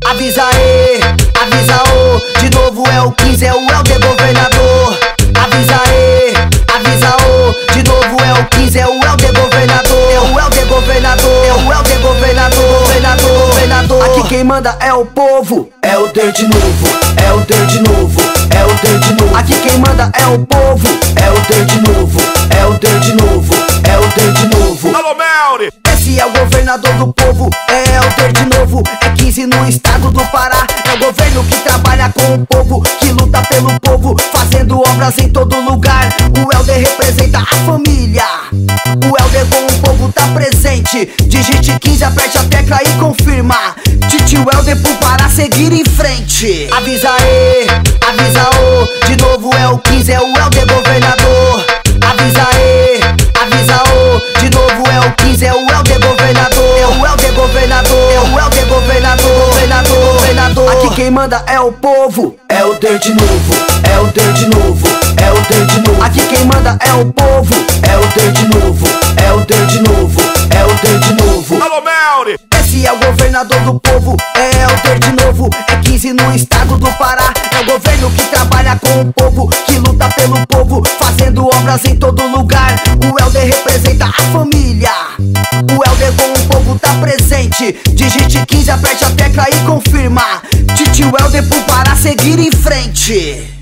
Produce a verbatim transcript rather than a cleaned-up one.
Avisa aí, avisa o, de novo é o quinze, é o Helder governador. Avisa aí, avisa o, de novo é o quinze, é o Helder governador. É o Helder governador, é o Helder governador, governador, governador. Aqui quem manda é o povo, é o Helder de novo, é o Helder de novo, é o Helder de novo. Aqui quem manda é o povo, é o Helder de novo, é o Helder de novo, é o Helder de novo. Alô, Melri! Esse é o governador do povo, é Helder de novo. É quinze no estado do Pará. É o governo que trabalha com o povo, que luta pelo povo, fazendo obras em todo lugar. O Helder representa a família, o Helder com o povo tá presente. Digite quinze, aperte a tecla e confirma. Titio Helder pro Pará seguir em frente. Avisa aí, avisa o, de novo é o quinze, é o Helder governador. Avisa aí, avisa o, de novo é o quinze, é o Helder governador. É o Helder governador, é o Helder governador, governador, governador. Aqui quem manda é o povo, é o Helder de novo, é o Helder de novo, é o Helder de novo. Aqui quem manda é o povo, é o Helder de novo, é o Helder de novo, é o Helder de novo. Alô, Melri! Esse é o governador do povo, é Helder de novo. É quinze no estado do Pará. É o governo que trabalha com o povo, que luta pelo povo, fazendo obras em todo lugar. O Helder representa a família, o Helder com o povo tá presente. Digite quinze, aperte a tecla e confirma. Titio Helder pro Pará seguir em frente.